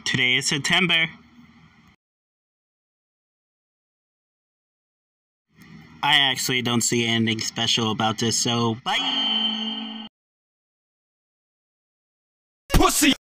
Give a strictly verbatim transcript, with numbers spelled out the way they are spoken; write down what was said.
Today is September. I actually don't see anything special about this, so bye!